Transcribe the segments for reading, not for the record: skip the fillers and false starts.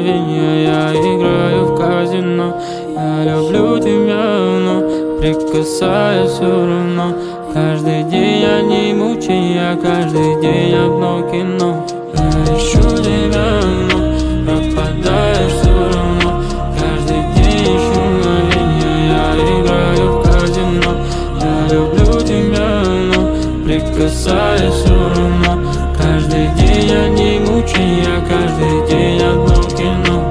мгновенья я играю в казино. Я люблю тебя, но прикасаюсь все равно. Каждый день одни мучения, каждый день одно кино. Я ищу тебя, но пропадаешь все равно. Каждый день ищу мгновенья, я играю в казино. Я люблю тебя, но прикасаюсь все равно. Каждый день одни мучения, каждый день одно кино.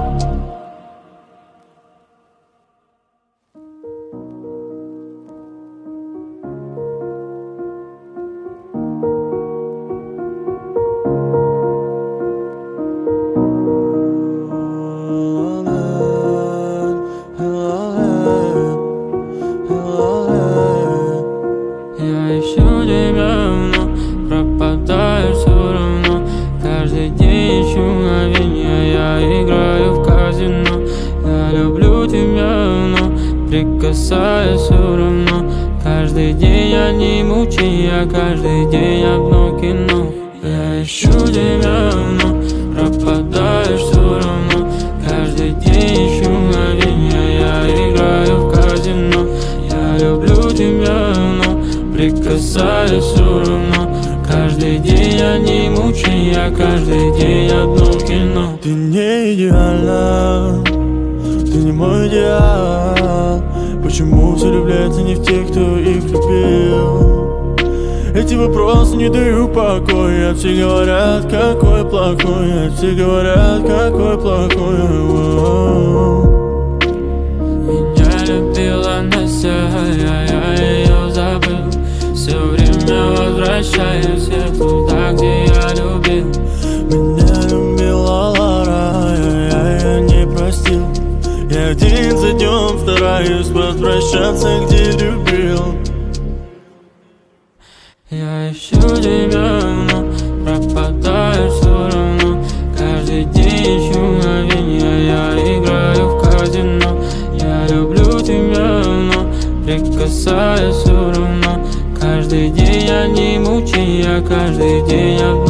Я ищу тебя, но пропадаешь все равно. Каждый день ищу мгновенья, я играю в казино. Я люблю тебя, но прикасаюсь все равно. Каждый день одни мучения, каждый день одно кино. Я ищу тебя, но пропадаешь все равно. Каждый день ищу мгновенья, я играю в казино. Я люблю тебя, но прикасаюсь все равно. Каждый день одни мучения, каждый день одно кино. Ты не идеальна, ты не мой идеал. Почему все влюбляются не в тех, кто их любил? Эти вопросы не дают покоя. Все говорят, какой плохой, все говорят, какой плохой. Меня любила Настя, я ее забыл. Все время возвращаюсь я туда, где я любил. Меня любила Лара, я не простил. Я один за днем стараюсь возвращаться, где любил. Я ищу тебя, но пропадаешь все равно. Каждый день ищу мгновенья, я играю в казино. Я люблю тебя, но прикасаюсь все равно. Каждый день одни мучения, каждый день одно